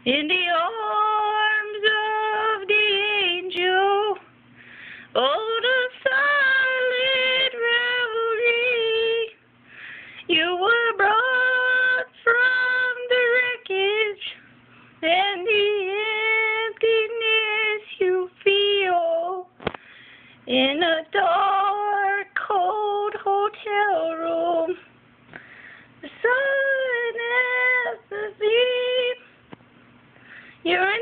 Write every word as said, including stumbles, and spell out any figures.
in the arms of the angel. Oh, the silent revelry. You were brought from the wreckage and the emptiness you feel in a dark, cold hotel room. The sun is asleep. You're